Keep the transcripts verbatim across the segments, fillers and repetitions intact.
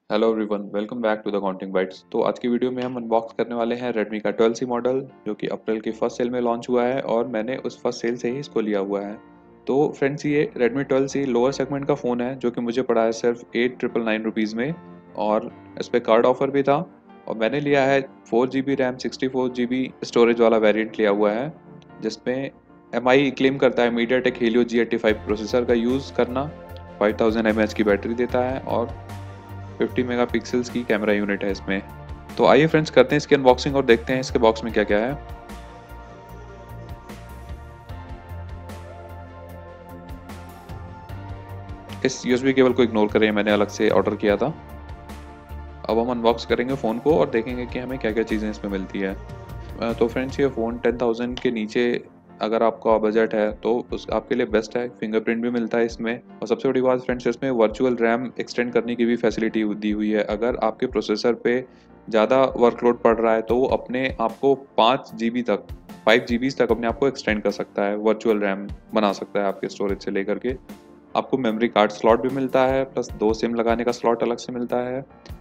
Hello everyone, welcome back to the counting bytes. तो आज की वीडियो में हम अनबॉक्स करने वाले हैं रेडमी का ट्वेल्व सी मॉडल, जो कि अप्रैल की फर्स्ट सेल में लॉन्च हुआ है और मैंने उस फर्स्ट सेल से ही इसको लिया हुआ है। तो फ्रेंड्स, ये Redmi twelve C lower segment का फ़ोन है, जो कि मुझे पड़ा है सिर्फ एट ट्रिपल नाइन रुपीज़ में। और इस पर कार्ड ऑफर भी था और मैंने लिया है four G B RAM sixty four G B storage वाला वेरिएंट लिया हुआ है, जिसमें एम आई क्लेम करता है MediaTek Helio G eighty five processor का यूज़ करना, फाइव थाउजेंड एम एच की बैटरी देता है और फिफ्टी मेगापिक्सल्स की कैमरा यूनिट है इसमें। तो आइए फ्रेंड्स, करते हैं इसकी अनबॉक्सिंग और देखते हैं इसके बॉक्स में क्या क्या है। इस यूएसबी केबल को इग्नोर करें, मैंने अलग से ऑर्डर किया था। अब हम अनबॉक्स करेंगे फ़ोन को और देखेंगे कि हमें क्या क्या चीज़ें इसमें मिलती है। अ, तो फ्रेंड्स, ये फ़ोन टेन थाउजेंड के नीचे अगर आपका बजट है तो उस आपके लिए बेस्ट है। फिंगरप्रिंट भी मिलता है इसमें और सबसे बड़ी बात फ्रेंड्स, इसमें वर्चुअल रैम एक्सटेंड करने की भी फैसिलिटी दी हुई है। अगर आपके प्रोसेसर पे ज़्यादा वर्कलोड पड़ रहा है तो वो अपने आप को पाँच जीबी तक फाइव जीबी तक अपने आप को एक्सटेंड कर सकता है, वर्चुअल रैम बना सकता है आपके स्टोरेज से लेकर के। आपको मेमोरी कार्ड स्लॉट भी मिलता है, प्लस दो सिम लगाने का स्लॉट अलग से मिलता है।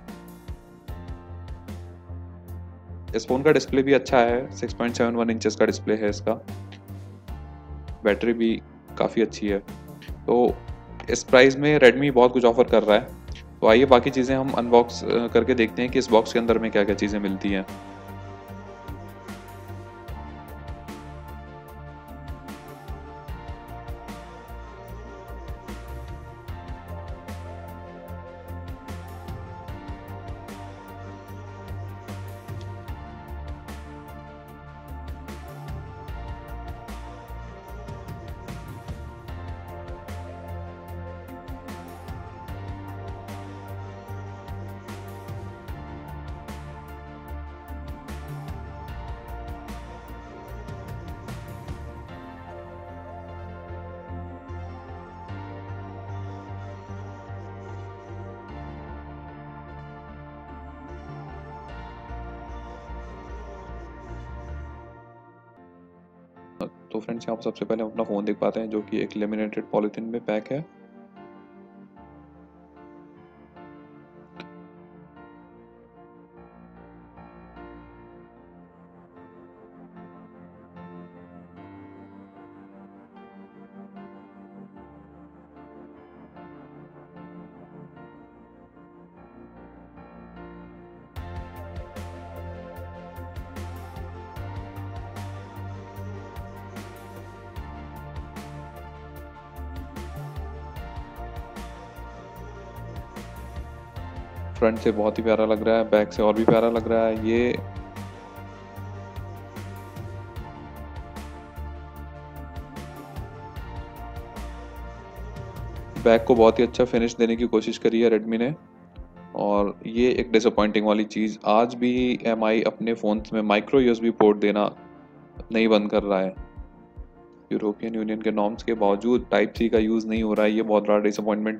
इस फ़ोन का डिस्प्ले भी अच्छा है, six point seven one inches का डिस्प्ले है इसका। बैटरी भी काफ़ी अच्छी है। तो इस प्राइस में रेडमी बहुत कुछ ऑफ़र कर रहा है। तो आइए बाकी चीज़ें हम अनबॉक्स अ, करके देखते हैं कि इस बॉक्स के अंदर में क्या-क्या चीज़ें मिलती हैं। तो फ्रेंड्स, यहाँ पर सबसे पहले हम अपना फ़ोन देख पाते हैं, जो कि एक लेमिनेटेड पॉलीथीन में पैक है। फ्रंट से बहुत ही प्यारा लग रहा है, बैक से और भी प्यारा लग रहा है। ये बैक को बहुत ही अच्छा फिनिश देने की कोशिश करी है रेडमी ने। और ये एक डिसअपॉइंटिंग वाली चीज़, आज भी एम आई अपने फ़ोन्स में माइक्रो यूएसबी पोर्ट देना नहीं बंद कर रहा है। यूरोपियन यूनियन के नॉर्म्स के बावजूद टाइप सी का यूज़ नहीं हो रहा है, ये बहुत बड़ा डिसअपॉइंटमेंट।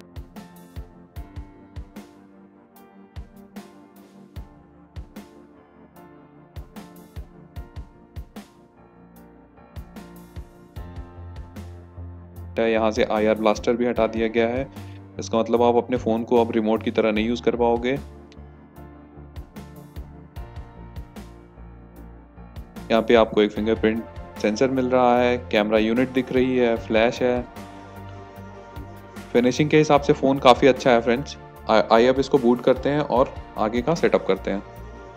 यहाँ से आई आर ब्लास्टर भी हटा दिया गया है। इसका मतलब आप अपने फ़ोन को अब रिमोट की तरह नहीं यूज़ कर पाओगे। यहाँ पे आपको एक फिंगरप्रिंट सेंसर मिल रहा है, कैमरा यूनिट दिख रही है, फ्लैश है। फिनिशिंग के हिसाब से फ़ोन काफ़ी अच्छा है फ्रेंड्स। आ- आइए अब इसको बूट करते हैं और आगे का सेटअप करते हैं।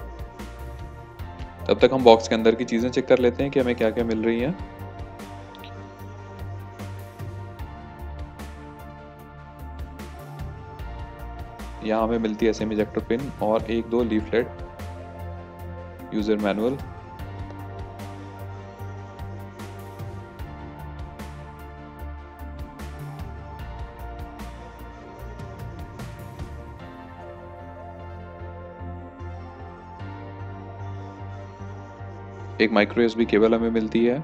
तब तक हम बॉक्स के अंदर की चीज़ें चेक कर लेते हैं कि हमें क्या क्या मिल रही हैं। यहाँ हमें मिलती है सेमी इजेक्टर पिन और एक दो लीफलेट, यूज़र मैनुअल, एक माइक्रो यूएसबी केबल हमें मिलती है।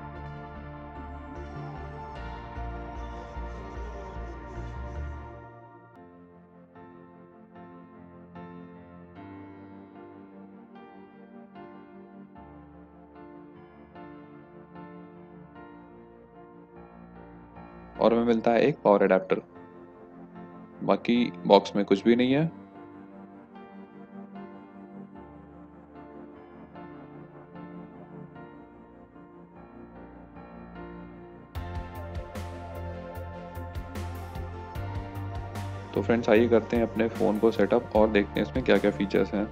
और हमें मिलता है एक पावर अडेप्टर। बाकी बॉक्स में कुछ भी नहीं है। तो फ्रेंड्स आइए करते हैं अपने फ़ोन को सेटअप और देखते हैं इसमें क्या क्या फीचर्स हैं।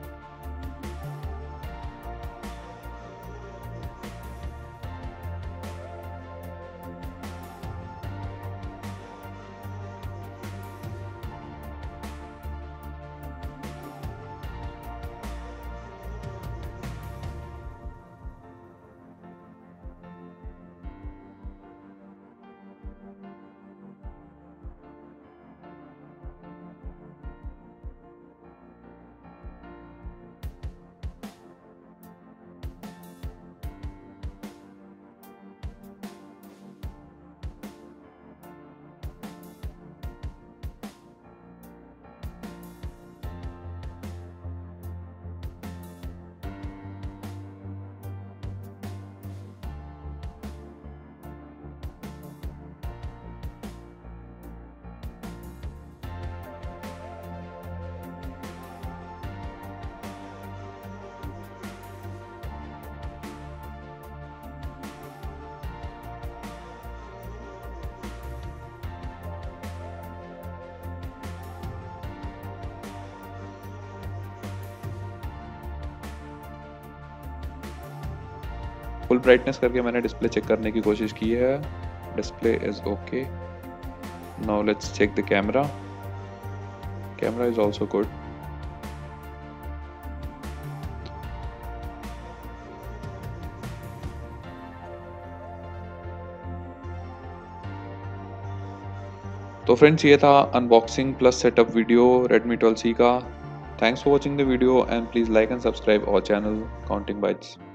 फुल ब्राइटनेस करके मैंने डिस्प्ले चेक करने की कोशिश की है। Display is okay. Now let's check the camera. Camera is also good. तो फ्रेंड्स ये था unboxing plus setup video Redmi twelve C का। Thanks for watching the video and please like and subscribe our channel counting bytes.